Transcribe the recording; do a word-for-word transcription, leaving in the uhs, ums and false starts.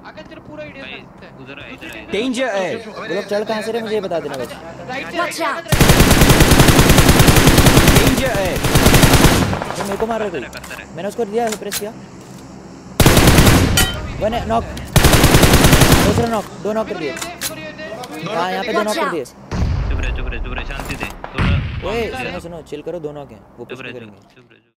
आगे तेरा पूरा आईडिया सकता है उधर है इधर है डेंजर है। वो लोग चढ़ कहां से रहे मुझे ये बता देना बस। Watch out. डेंजर है। वो मेरे को मार रहा है। मैंने उसको दिया प्रेस किया। One knock. दूसरा नॉक। दो नॉक कर दिए। हां यहां पे दो नॉक कर दिए। चुप रहे चुप रहे चुप रहे शांति से थोड़ा। ओए सुनो सुनो चिल करो। दो नॉक हैं वो पुश करेंगे। चुप रहे।